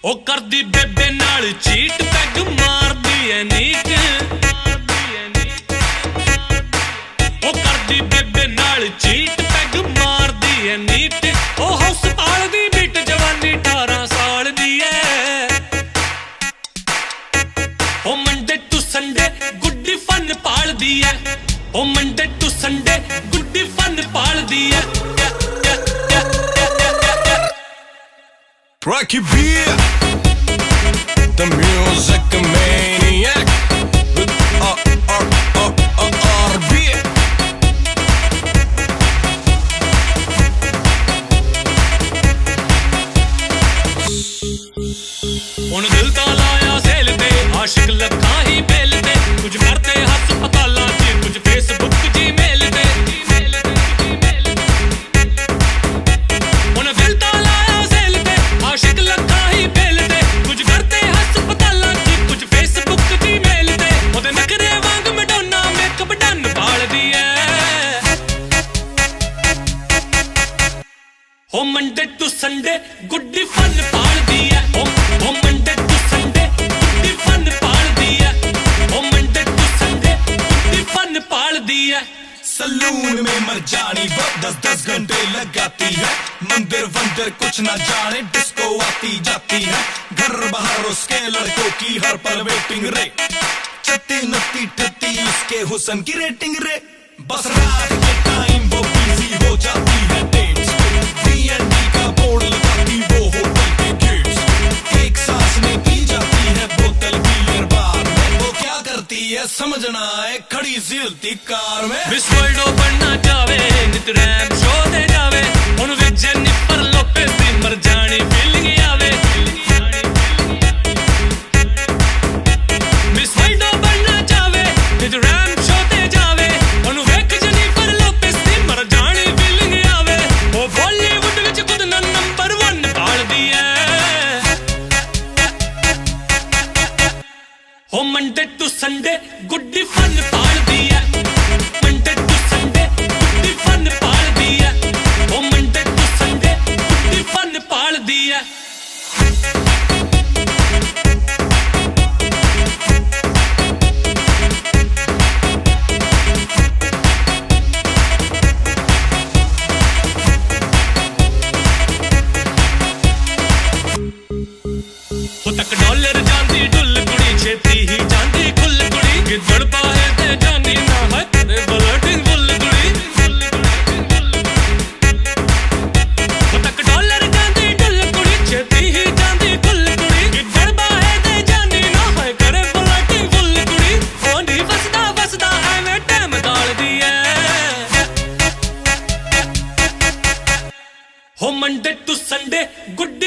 ओ कर दी बेबे नाल चीट पैग मार दी है नीट। ओ कर दी बेबे नाल चीट पैग मार दी है नीट। ओ हाउस पाल दी बिट जवानी 18 साल दी है। ओ मंडे टू संडे गुड्डी फन पाल दी है। ओ मंडे टू संडे गुड्डी फन पाल दी है। Rocky Beer, the music maniac with RB. उन दिल ता लाया सेल ते आशिक लखा ही बेल ते। कुछ करते हस्पतालां च कुछ फेसबुक जी मेल ते। उन दिल ता लाया सेल ते आशिक लखा ही बेल ते। कुछ करते हस्पतालां च कुछ फेसबुक जी मेल ते। ओदे नखरे वांग मैडोना मेकअप डन पाल दी है। ओ मंडे टू संडे गुड्डी फन पाल दी है। ओ मंडे टू संडे गुड्डी फन पाल दी है। ओ मंडे टू संडे गुड्डी फन पाल दी है। सलून में मर जानी वो 10-10 घंटे लगाती है। मंदिर वंदिर कुछ ना जाने डिस्को आती जाती है। घर बाहर उसके लड़कों की हर पल वेटिंग रे। 36-39-38 उसके हुस्न की रेटिंग रे। बस रात के टाइम वो बिजी हो जाती है डेट्स पे। D&D का बोर्ड लगाती वो होटल के गेट्स पे। एक सांस में पी जाती है बोतल बियर बार में। वो क्या करती है समझना है खड़ी सी हिलती कार में। मिस वर्ल्ड बनना चाहे नित रैप शो दे जावे। उन विच जेनिफर लोपेज दी मर जानी फीलिंग आवे। मिस वर्ल्ड बनना चाहे नित रैप शो दे जावे। उन विच जेनिफर लोपेज दी मर जानी फीलिंग आवे। ओ बॉलीवुड विच खुद ना नंबर 1 पाल दी है। ओ मंडे टू संडे गुड्डी फन पाल दी है। मंडे टू संडे गुड्डी फन पाल दी है। ओ मंडे टू संडे गुड्डी फन पाल दी है। ओ तक डॉलर जांदी डुल कुड़ी छेती ही जांदी खुल कुड़ी। गिद्दड़ पाए ते जानी ना है तेरे बलटिंग फुल कुड़ी। ओ तक डॉलर जांदी डुल कुड़ी छेती ही जांदी खुल कुड़ी। गिद्दड़ पाए ते जानी ना है तेरे बलटिंग फुल कुड़ी। ओ नी वसदा वसदा एवें टाइम गाल दी है। ओ मंडे टू संडे गुड्डी